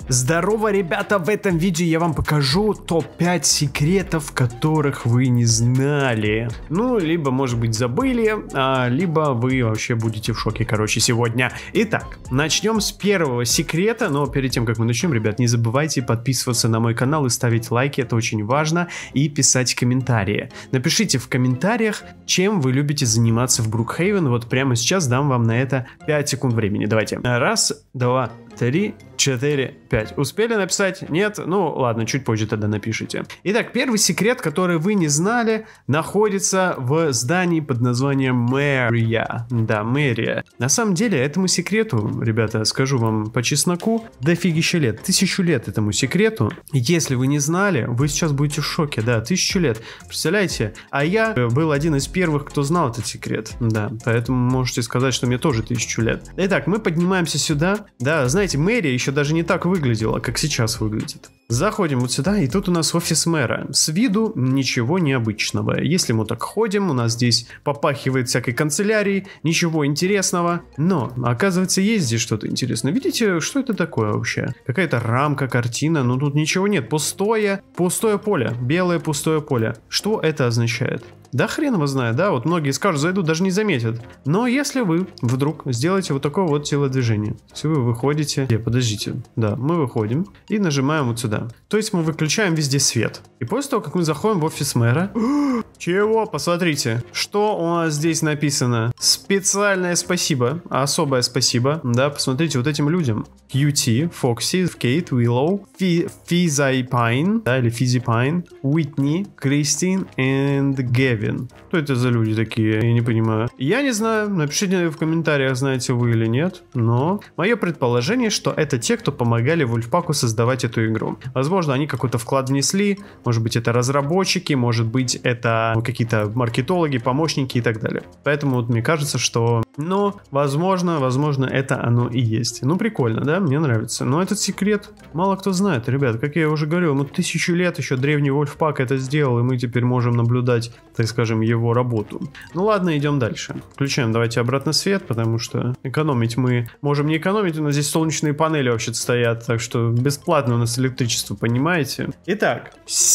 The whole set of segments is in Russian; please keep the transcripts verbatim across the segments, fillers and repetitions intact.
Здорово, ребята! В этом видео я вам покажу топ пять секретов, которых вы не знали. Ну, либо, может быть, забыли, а, либо вы вообще будете в шоке, короче, сегодня. Итак, начнем с первого секрета, но перед тем, как мы начнем, ребят, не забывайте подписываться на мой канал и ставить лайки, это очень важно, и писать комментарии. Напишите в комментариях, чем вы любите заниматься в Брукхейвен, вот прямо сейчас дам вам на это пять секунд времени. Давайте. Раз, два, три, четыре, пять. Успели написать? Нет? Ну ладно, чуть позже тогда напишите. Итак, первый секрет, который вы не знали, находится в здании под названием Мэрия. Да, Мэрия. На самом деле, этому секрету, ребята, скажу вам по чесноку, дофигища лет. Тысячу лет этому секрету. Если вы не знали, вы сейчас будете в шоке. Да, тысячу лет. Представляете? А я был один из первых, кто знал этот секрет. Да, поэтому можете сказать, что мне тоже тысячу лет. Итак, мы поднимаемся сюда. Да, знаете, мэрия еще даже не так выглядела, как сейчас выглядит. Заходим вот сюда, и тут у нас офис мэра. С виду ничего необычного. Если мы так ходим, у нас здесь попахивает всякой канцелярией, ничего интересного. Но, оказывается, есть здесь что-то интересное. Видите, что это такое вообще? Какая-то рамка, картина, но тут ничего нет. Пустое, пустое поле. Белое пустое поле. Что это означает? Да хрен его знает, да, вот многие скажут, зайдут, даже не заметят. Но если вы вдруг сделаете вот такое вот телодвижение, если вы выходите, не, подождите, да, мы выходим и нажимаем вот сюда. То есть мы выключаем везде свет. И после того, как мы заходим в офис мэра, чего? Посмотрите, что у нас здесь написано. Специальное спасибо, особое спасибо, да, посмотрите вот этим людям. Кьюти, Фокси, Кейт, Уиллоу, Физайпайн, да, или Физипайн, Уитни, Кристин и Гевин. Что это за люди такие? Я не понимаю. Я не знаю, напишите в комментариях, знаете вы или нет, но мое предположение, что это те, кто помогали Вульфпаку создавать эту игру. Возможно, они какой-то вклад внесли, может быть, это разработчики, может быть, это какие-то маркетологи, помощники и так далее. Поэтому вот мне кажется, что, ну, возможно, возможно, это оно и есть. Ну, прикольно, да? Мне нравится. Но этот секрет мало кто знает, ребят. Как я уже говорил, ему тысячу лет еще древний Вульфпак это сделал, и мы теперь можем наблюдать, так скажем, его работу. Ну ладно, идем дальше. Включаем, давайте обратно свет, потому что экономить мы можем не экономить, у нас здесь солнечные панели вообще-то стоят, так что бесплатно у нас электричество, понимаете? Итак,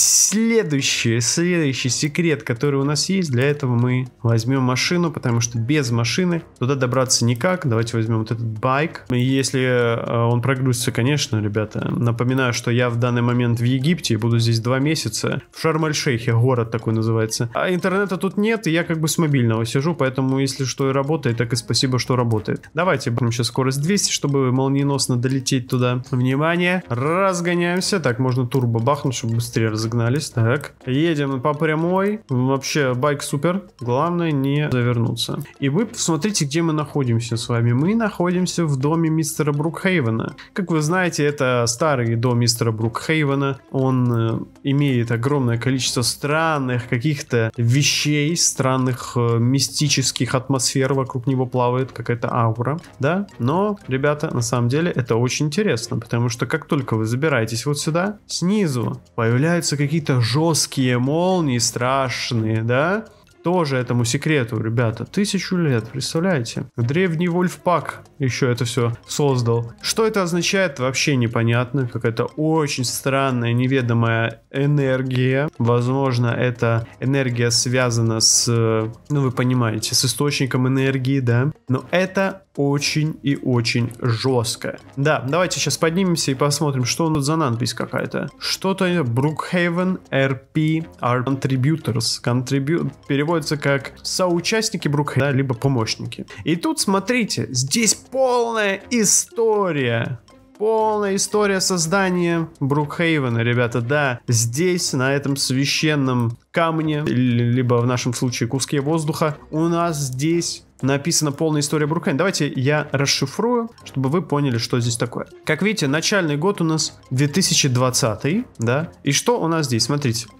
следующий, следующий секрет, который у нас есть, для этого мы возьмем машину, потому что без машины туда добраться никак. Давайте возьмем вот этот байк. И если э, он прогрузится, конечно, ребята, напоминаю, что я в данный момент в Египте, буду здесь два месяца, в Шарм-эль-Шейхе, город такой называется. А интернета тут нет, и я как бы с мобильного сижу, поэтому если что и работает, так и спасибо, что работает. Давайте будем сейчас скорость двести, чтобы молниеносно долететь туда. Внимание, разгоняемся. Так, можно турбо бахнуть, чтобы быстрее разогнались. Так, едем по прямой. Вообще, байк супер. Главное не завернуться. И вы посмотрите, где мы находимся с вами. Мы находимся в доме мистера Брукхейвена. Как вы знаете, это старый дом мистера Брукхейвена. Он э, имеет огромное количество странных каких-то вещей, странных э, мистических атмосфер вокруг него плавает, какая-то аура, да? Но, ребята, на самом деле это очень интересно, потому что как только вы забираетесь вот сюда, снизу появляются какие-то жесткие молнии, страшные, да? Тоже этому секрету, ребята, тысячу лет, представляете? Древний Вульфпак еще это все создал. Что это означает, вообще непонятно. Какая-то очень странная, неведомая энергия. Возможно, эта энергия связана с, ну вы понимаете, с источником энергии, да? Но это очень и очень жестко. Да, давайте сейчас поднимемся и посмотрим, что у нас за надпись какая-то. Что-то Brookhaven эр пи are contributors. Contribu... Переводится как соучастники Brookhaven, да, либо помощники. И тут, смотрите, здесь полная история. Полная история создания Брукхейвена, ребята, да. Здесь, на этом священном камне, либо в нашем случае куске воздуха, у нас здесь написана полная история Брукхейвена. Давайте я расшифрую, чтобы вы поняли, что здесь такое. Как видите, начальный год у нас две тысячи двадцатый, да. И что у нас здесь? Смотрите.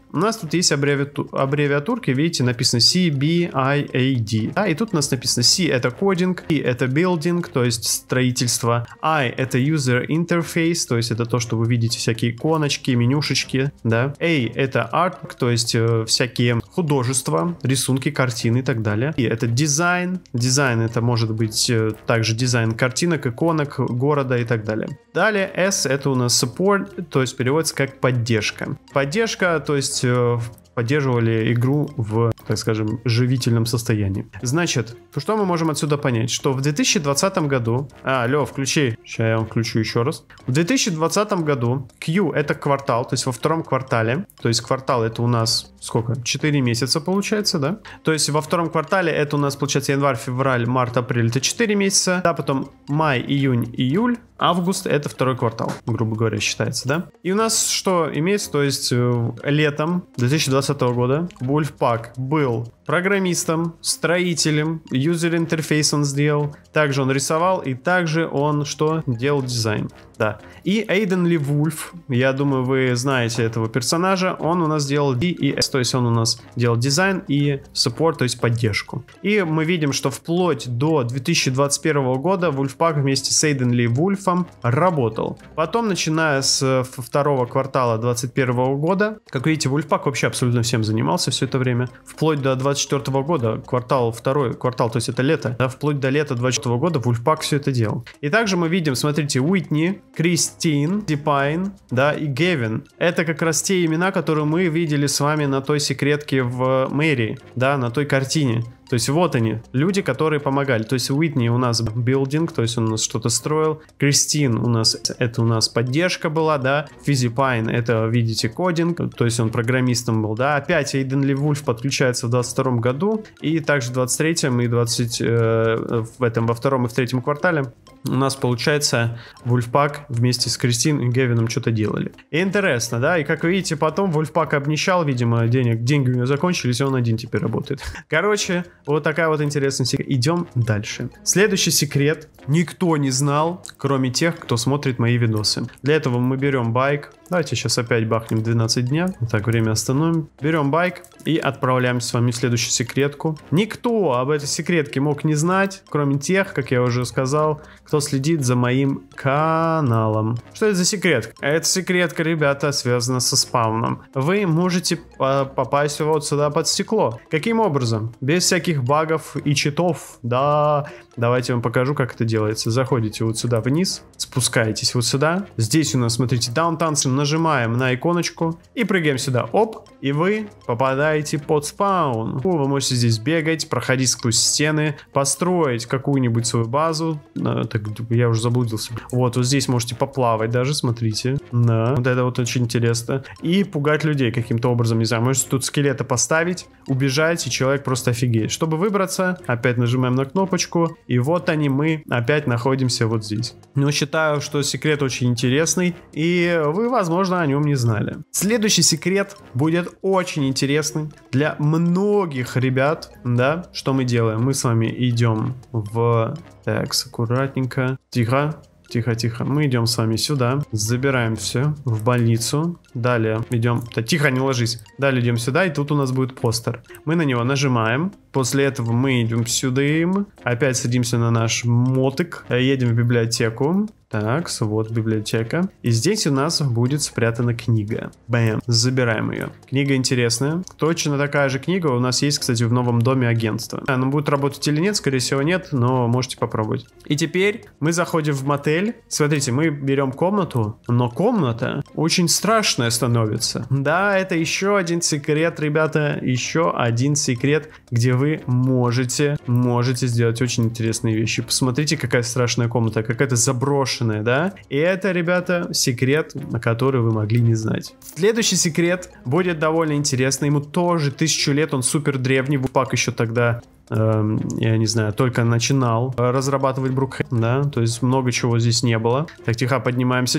у нас тут есть аббревиату... аббревиатурки, видите, написано си би ай эй ди. Да, и тут у нас написано C это кодинг, B это building, то есть строительство, I это user interface, то есть это то, что вы видите, всякие иконочки, менюшечки, да. A это art, то есть э, всякие художества, рисунки, картины и так далее. И это дизайн, дизайн это может быть э, также дизайн картинок, иконок, города и так далее. Далее S это у нас support, то есть переводится как поддержка. Поддержка, то есть э, поддерживали игру в, так скажем, живительном состоянии. Значит, что мы можем отсюда понять? Что в две тысячи двадцатом году... А, Лё, включи. Сейчас я вам включу еще раз. В две тысячи двадцатом году Q это квартал, то есть во втором квартале. То есть квартал это у нас сколько? четыре месяца получается, да? То есть во втором квартале это у нас получается январь, февраль, март, апрель это четыре месяца. Да, потом май, июнь, июль. Август это второй квартал, грубо говоря, считается, да? И у нас что имеется, то есть э, летом две тысячи двадцатого года Wolfpack был программистом, строителем, юзер-интерфейс он сделал, также он рисовал и также он что? Делал дизайн, да. И Эйден Ли Вульф, я думаю, вы знаете этого персонажа, он у нас делал D и S, то есть он у нас делал дизайн и support, то есть поддержку. И мы видим, что вплоть до две тысячи двадцать первого года Wolfpack вместе с Эйден Ли Вульфом работал. Потом, начиная с второго квартала двадцать первого года, как видите, Wolfpack вообще абсолютно всем занимался все это время, вплоть до двадцать четвёртого года, квартал, второй квартал, то есть это лето, да, вплоть до лета двадцать четвёртого года Wolfpack все это делал. И также мы видим, смотрите, Уитни, Кристин, Дипайн, да, и Гевин. Это как раз те имена, которые мы видели с вами на той секретке в мэрии, да, на той картине. То есть вот они, люди, которые помогали. То есть Уитни у нас билдинг, то есть он у нас что-то строил. Кристин у нас, это у нас поддержка была, да. Физипайн, это, видите, кодинг, то есть он программистом был, да. Опять Эйден Ли Вульф подключается в двадцать втором году. И также в двадцать третьем и двадцать, э, в этом, во втором и в третьем квартале у нас, получается, Wolfpack вместе с Кристин и Гевином что-то делали. И интересно, да, и как вы видите, потом Wolfpack обнищал, видимо, денег, деньги у него закончились, и он один теперь работает. Короче, вот такая вот интересная секрет. Идем дальше. Следующий секрет никто не знал, кроме тех, кто смотрит мои видосы. Для этого мы берем байк. Давайте сейчас опять бахнем двенадцать дня. Вот так, время остановим. Берем байк и отправляемся с вами в следующую секретку. Никто об этой секретке мог не знать, кроме тех, как я уже сказал, кто следит за моим каналом. Что это за секретка? Эта секретка, ребята, связана со спауном. Вы можете попасть вот сюда под стекло. Каким образом? Без всяких багов и читов. Да, давайте я вам покажу, как это делается. Заходите вот сюда вниз, спускаетесь вот сюда. Здесь у нас, смотрите, Downtown, нажимаем на иконочку и прыгаем сюда. Оп, и вы попадаете под спаун. Вы можете здесь бегать, проходить сквозь стены, построить какую-нибудь свою базу. Так, я уже заблудился. Вот, вот здесь можете поплавать даже, смотрите. Да, вот это вот очень интересно. И пугать людей каким-то образом, не знаю, можете тут скелета поставить, убежать, и человек просто офигеет. Чтобы выбраться, опять нажимаем на кнопочку, и вот они, мы опять находимся вот здесь. Но считаю, что секрет очень интересный, и вы, возможно, о нем не знали. Следующий секрет будет очень интересный для многих ребят, да. Что мы делаем? Мы с вами идем в... Так, аккуратненько. Тихо. Тихо, тихо. Мы идем с вами сюда. Забираем все в больницу. Далее идем... Да, тихо, не ложись. Далее идем сюда, и тут у нас будет постер. Мы на него нажимаем. После этого мы идем сюда. Опять садимся на наш мотик. Едем в библиотеку. Так, вот библиотека. И здесь у нас будет спрятана книга. Бэм. Забираем ее. Книга интересная. Точно такая же книга у нас есть, кстати, в новом доме агентства. Она будет работать или нет? Скорее всего, нет, но можете попробовать. И теперь мы заходим в мотель. Смотрите, мы берем комнату, но комната очень страшная становится. Да, это еще один секрет, ребята. Еще один секрет, где вы можете, можете сделать очень интересные вещи. Посмотрите, какая страшная комната, какая-то заброшенная. Да? И это, ребята, секрет, на который вы могли не знать. Следующий секрет будет довольно интересный. Ему тоже тысячу лет, он супер древний. Wolfpack еще тогда, э, я не знаю, только начинал разрабатывать Брукхейм, да, то есть много чего здесь не было. Так, тихо, поднимаемся. Тихо,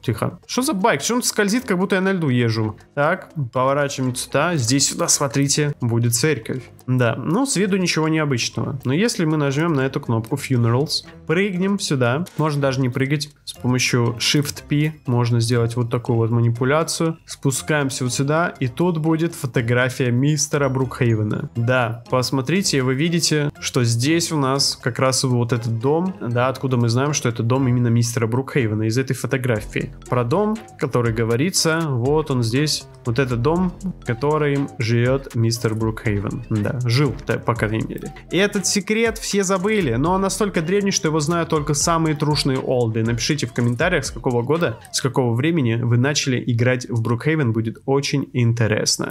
тихо. Что за байк? Что он скользит, как будто я на льду езжу? Так, поворачиваем сюда. Здесь сюда, смотрите, будет церковь. Да, ну с виду ничего необычного. Но если мы нажмем на эту кнопку Funerals, прыгнем сюда, можно даже не прыгать, с помощью Shift-P можно сделать вот такую вот манипуляцию. Спускаемся вот сюда, и тут будет фотография мистера Брукхейвена. Да, посмотрите, вы видите, что здесь у нас как раз вот этот дом, да, откуда мы знаем, что это дом именно мистера Брукхейвена, из этой фотографии. Про дом, который говорится, вот он здесь, вот этот дом, в котором живет мистер Брукхейвен. Да, жил, да, по крайней мере. И этот секрет все забыли, но он настолько древний, что его знают только самые трушные олды. Напишите в комментариях, с какого года, с какого времени вы начали играть в Брукхейвен, будет очень интересно.